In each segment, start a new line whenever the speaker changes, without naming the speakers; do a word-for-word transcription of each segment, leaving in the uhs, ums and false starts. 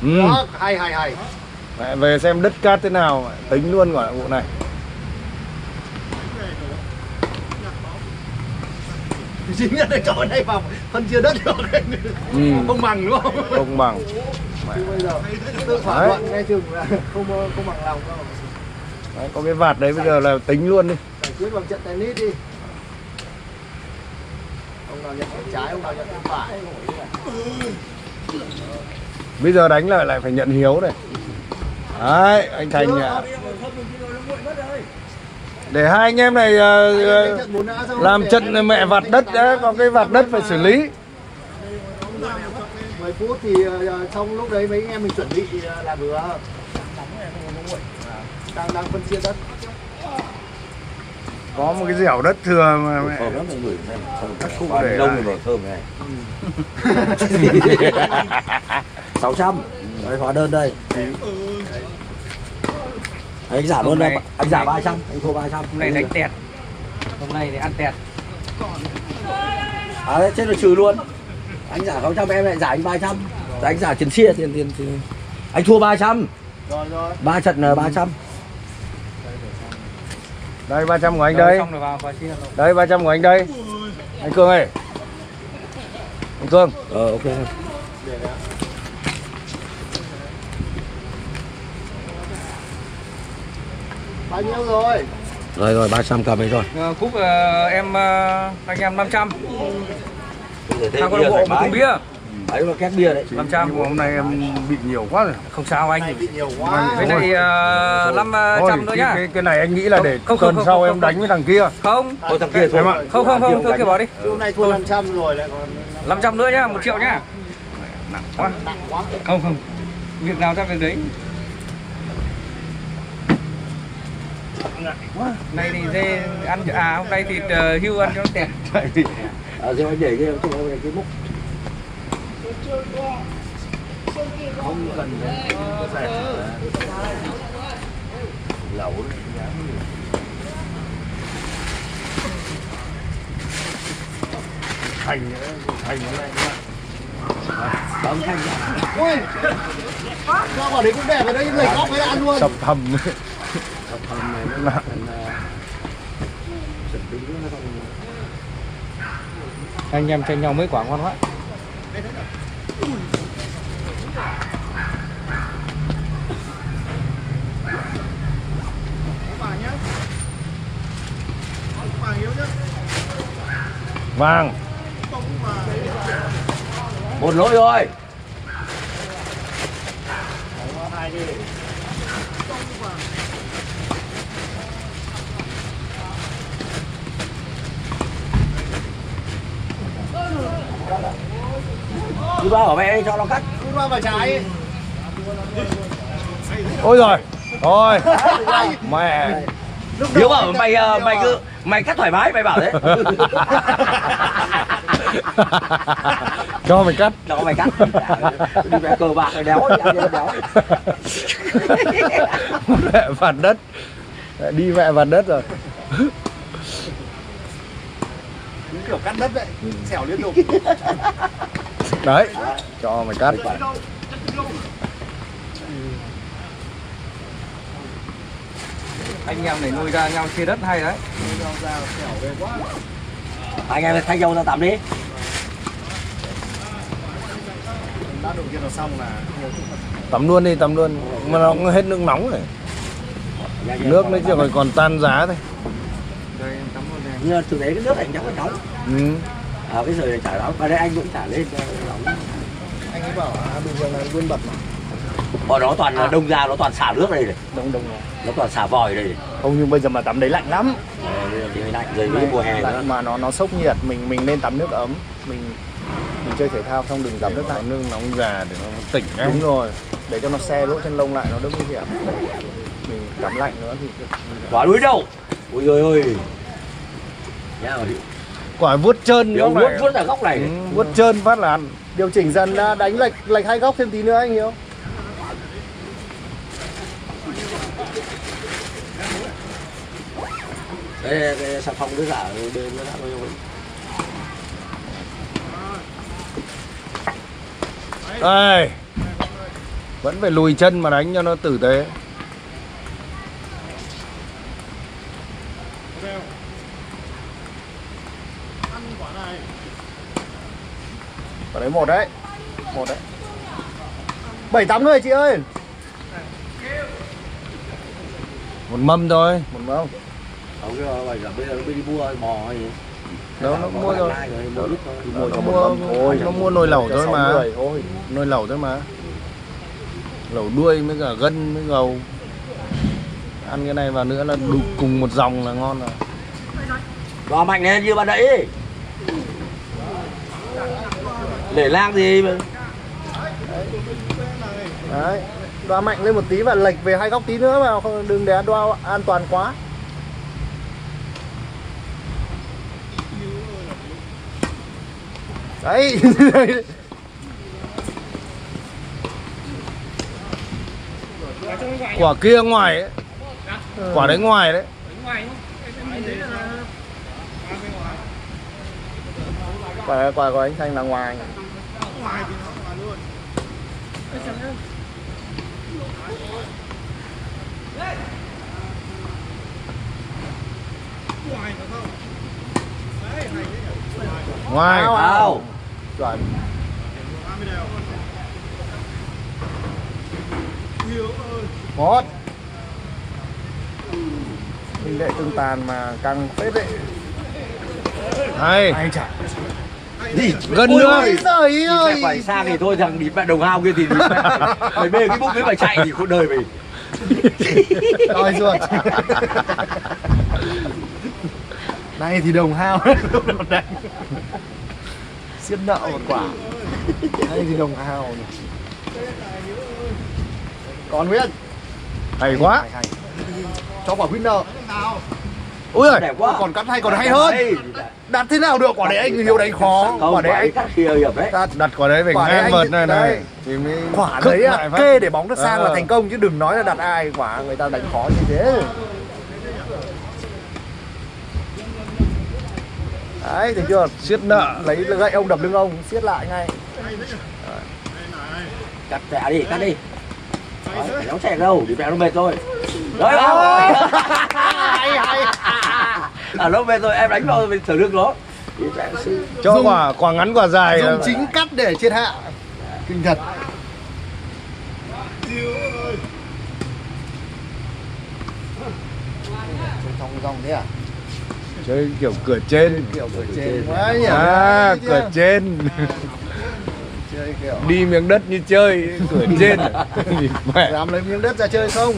Ừ.
Đó, hay hay hay.
Mẹ về xem đất cát thế nào, tính luôn quả vụ này.
Chính là đây chỗ này vào phân chia đất được.
Ừ.
Không bằng đúng không?
Không bằng. Mẹ.
Chứ bây giờ tự thỏa thuận nghe chừng là không không bằng lòng đâu.
Đấy, có cái vạt đấy bây giờ là tính luôn đi.
Giải quyết bằng trận tennis đi. Ông nào nhận tay trái, ông nào nhận tay phải.
Bây giờ đánh lại lại phải nhận hiếu này. Đấy, anh Thành à. Để hai anh em này uh, làm trận mẹ vạt đất đã, có cái vạt đất phải xử lý.
mười phút thì uh, trong lúc đấy mấy anh em mình chuẩn bị uh, là vừa. Đang đang phân chia đất.
Có một cái dẻo đất thừa mà mẹ.
Thơm lắm anh gửi xem.
Các cụ
Bao
để
lông
lại.
rồi thơm này. sáu trăm. Đấy, hóa đơn đây. Anh giả luôn đây, anh giả ba trăm, anh thua ba trăm.
Hôm nay đánh tẹt. Hôm nay thì ăn tẹt.
À đấy, chết rồi trừ luôn. Anh giả sáu trăm em lại giả anh ba trăm. Anh giả tiền chia tiền tiền tiền. Anh thua ba trăm.
Rồi rồi.
ba trận là ba trăm.
Đây ba trăm của anh đây. Đây ba trăm của anh đây. Anh Cương ơi. Anh Cương.
Ờ ok.
Bao nhiêu rồi?
Rồi rồi ba trăm cầm ấy rồi.
Uh, Cúc uh, em uh, anh em năm trăm. Thằng con bộ một thùng bia.
Đấy là két bia đấy.
năm trăm.
Nhưng mà hôm nay em bị nhiều quá rồi.
Không sao anh.
Bị nhiều quá.
Cái này uh, năm trăm nữa nhá.
Cái, cái này anh nghĩ là để
không,
tuần
không,
sau
không,
em
không,
đánh với thằng kia.
Không.
Thôi thằng kia thôi.
Không không không, thôi kia bỏ đi.
Hôm nay thua năm trăm rồi lại còn
năm trăm nữa nhá, một triệu nhá.
Nặng quá.
nặng quá.
Không không. Việc nào ra việc đấy. Này thì dê ăn à hôm nay thì uh, hưu ăn cho nó tẹt.
À rồi anh để cái cái cái múc.
Không cần
Lẩu.
Thành thành nó này.
Bấm thanh.
ui, sao bảo đấy cũng đẹp ở đây lệch góc với ăn luôn.
Sập hầm.
Sập hầm này nó là
Anh em tranh nhau mấy quả ngon quá.
Vàng.
một lỗi rồi. Đi vào ở mẹ cho nó cắt.
Đi qua vào trái.
Ôi rồi. Thôi. Mẹ.
Hiếu bảo mày mày cứ mày cắt thoải mái mày bảo thế.
Cho mày cắt.
Cho mày cắt. Đi về cờ bạc này đéo đéo.
Mẹ vạt đất. Đi mẹ vạt đất rồi.
Những kiểu cắt đất đấy, xẻo liên tục.
Đấy, cho mày cắt.
Anh em này nuôi ra nhau chia đất hay đấy.
Anh em thay dâu ra tắm đi.
Đã đầu tiên là xong là
Tắm luôn đi, tắm luôn. Mà nó cũng hết nước nóng rồi. Nước nó chỉ còn tan giá thôi.
Đây em tắm luôn này.
Nhưng thực tế cái nước này chẳng có nóng.
Ừ.
À cái rồi chả nóng. Và đây anh cũng chả lên nóng.
anh ấy bảo à, bình thường là nguyên bật mà.
Bọn nó toàn à. Đông ra nó toàn xả nước đây này.
Đông đông.
Nó toàn xả vòi đây này.
Không, nhưng bây giờ mà tắm đấy lạnh lắm.
Thì lạnh rồi với mùa hè nữa.
Mà nó nó sốc nhiệt, mình mình nên tắm nước ấm. Mình mình chơi thể thao xong đừng tắm nước lạnh, nước nóng già để nó tỉnh ngay. Đúng rồi. Để cho nó xe lỗ chân lông lại nó đỡ nguy hiểm. Mình tắm lạnh nữa thì
Quả đuối đâu. Ôi ơi ơi. Nha rồi.
quả vuốt trơn
Vuốt
này.
vuốt ở góc này.
Ừ, vuốt trơn phát là ăn. Điều chỉnh dần ra, đánh lệch lệch hai góc thêm tí nữa anh hiểu.
Đây cái xà phòng cứ giả bên nó đã rồi.
Đây. Vẫn phải lùi chân mà đánh cho nó tử tế. Quả đấy một đấy. Một đấy. Bảy tám người chị ơi. Một mâm thôi. Một mâm.
Không cái bây giờ bây giờ nó đi mua bò hay gì?
Đâu nó mua rồi.
Mua ít thôi.
Mua cho mua thôi, nó mua nồi lẩu thôi mà. Nồi lẩu thôi mà. Lẩu đuôi với cả gân với gầu. Ăn cái này vào nữa là đủ cùng một dòng là ngon rồi.
Vào mạnh lên như bạn nãy. Để lang gì mà.
Đấy, đoa mạnh lên một tí và lệch về hai góc tí nữa vào, không đừng để đoa an toàn quá. Đấy. Quả kia ngoài ấy. Quả đấy ngoài đấy. Quả quả của anh Thanh là ngoài. Ngoài.
Wow.
Chuẩn. Một. Minh đệ tương tàn mà căng phết đấy. Hay. Hay chả. Gì? Gần nữa. Trời ơi.
Phải sang thì thôi, thằng đi bạn đồng hao kia thì mày bê cái bút với mày chạy thì cuộc đời mày.
Rồi ruột. Này thì đồng hao. Xiết nợ một quả. Đây thì đồng hao. Còn Nguyễn. Hay quá. Hay, hay. Cho quả winner. Ui ơi,
đẹp quá.
Còn cắt hay còn hay hơn. Đặt thế nào được, quả đấy anh Hiếu đánh khó.
Không,
quả đấy anh
cắt kia hiệp đấy.
đặt, đặt quả đấy phải ngang vợt này này. Quả đấy à, kê để bóng nó sang à. Là thành công chứ đừng nói là đặt ai, quả người ta đánh khó như thế. Đấy, thấy chưa? Siết nợ, lấy gậy ông đập lưng ông, siết lại ngay.
Cắt tẻ đi, cắt đi. Đấy, đóng chẹt đâu, đi mẹ nó mệt thôi. Đấy không?
Hay hay.
À nó mệt rồi, em đánh vào mình thở nước nó.
Cho dùng, quả quả ngắn quả dài.
Dùng chính cắt để triệt hạ. Kinh thật. Trong dòng thế à?
Chơi kiểu cửa trên.
Kiểu cửa trên quá nhỉ.
À, cửa trên.
Chơi kiểu
đi miếng đất như chơi cửa trên.
Dám lấy miếng đất ra chơi không?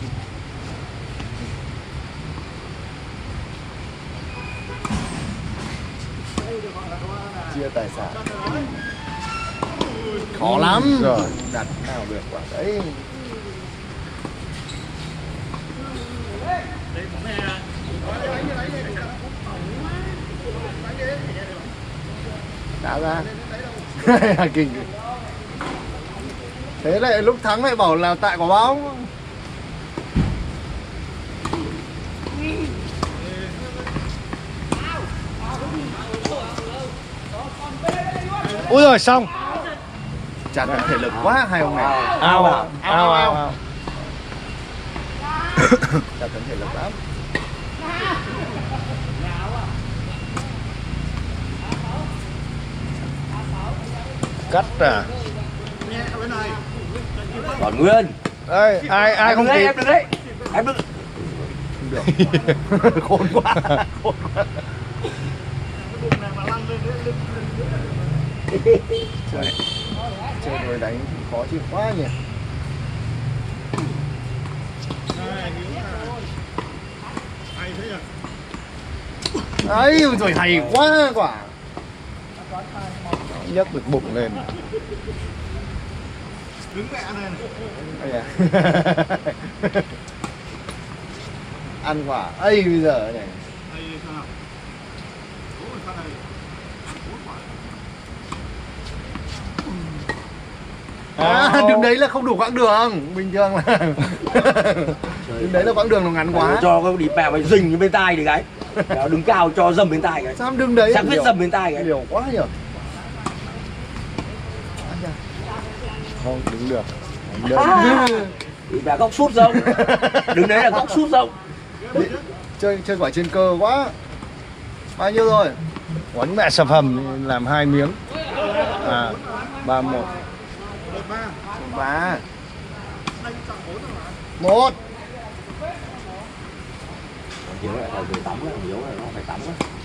Chia tài sản khó lắm rồi, đặt nào được quả đấy. Đá ra. Kinh. Thế lại lúc thắng lại bảo là tại quả bóng.
Ui rồi xong.
Chả cần thể lực quá hai ông này.
Ao ao ao ao.
Chả cần thể lực lắm.
Cắt à.
Còn Nguyên.
Ê, ai ai
em
không
đấy,
kịp.
em được đấy. Em được.
Được. Khôn quá. Khôn quá. Chơi, chơi rồi đánh khó chịu quá nhỉ. Đấy rồi hay quá quả.
Nhấc được bụng lên.
Đứng mẹ này.
À.
Ăn quả ấy bây giờ này. À, đứng đấy là không đủ quãng đường, bình thường là đứng đấy là quãng đường nó ngắn quá.
Cho cái đi bè mày rình bên tai thì cái. Đứng cao cho dầm bên tai cái.
Sao đứng đấy?
Chắc biết dầm bên tai cái.
Liều quá nhỉ.
Không đứng được.
À, thì là góc sút rông. Đứng đấy là góc sút rông.
Chơi chơi quả trên cơ quá. Bao nhiêu rồi?
Quánh mẹ sập hầm làm hai miếng. À, ba một.
Ba. Một.
Hiếu lại phải về tắm, Hiếu là nó phải tắm.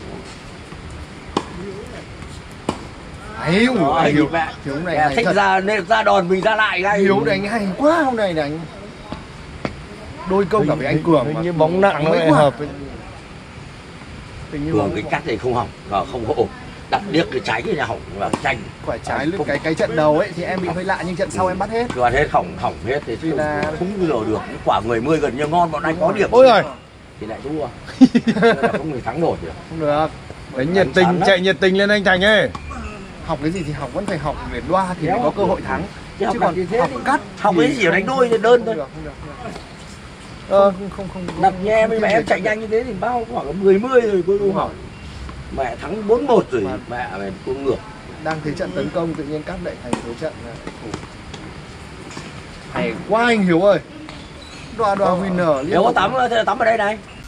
Hiếu,
Rồi,
Hiếu,
mẹ.
Hiếu này
Mẹ
hay
thích
thật.
ra nên ra đòn mình ra lại ngay.
Hiếu đánh hay quá hôm nay đánh. Đôi câu cả với anh Cường
Hình
mà.
như bóng nặng nó
Mấy
lại
quả.
hợp.
Hình như
Cường
bóng
cái cắt này không hỏng và không hổ. Đặt điếc cái trái cái nhà hỏng và tranh.
quả trái lúc cái cái trận đầu ấy thì em bị hơi lạ nhưng trận sau em bắt hết.
Toàn hết hỏng hỏng hết thì
Vì là-
không không lừa được. Những quả mười mươi gần như ngon bọn anh có điểm.
Ôi giời.
Thì lại thua. Nên là không người thắng nổi được.
Không được.
Đánh nhiệt tình, chạy nhiệt tình lên anh Thành ơi.
Học cái gì thì học vẫn phải học để loa thì mới có cơ hội thắng.
Chứ học
Chứ
cắt
còn
như thế
học
thì-
cắt
học
thì-
cái gì ở đánh đôi thì đơn thôi.
Không được, không được, không được.
Ờ,
Không không không.
Đặt nghe với
không
mẹ
thêm
em
về
chạy
trận.
nhanh như thế thì bao khoảng mười mươi rồi cô không hỏi. Mẹ thắng bốn một rồi
Mà-
mẹ mẹ cô ngược.
Đang thế trận tấn công tự nhiên cắt lại thành thế trận là thủ. Hay quá anh Hiếu ơi. Đoà đoà winner liên
Nếu có
tục.
tắm thì tắm ở đây này.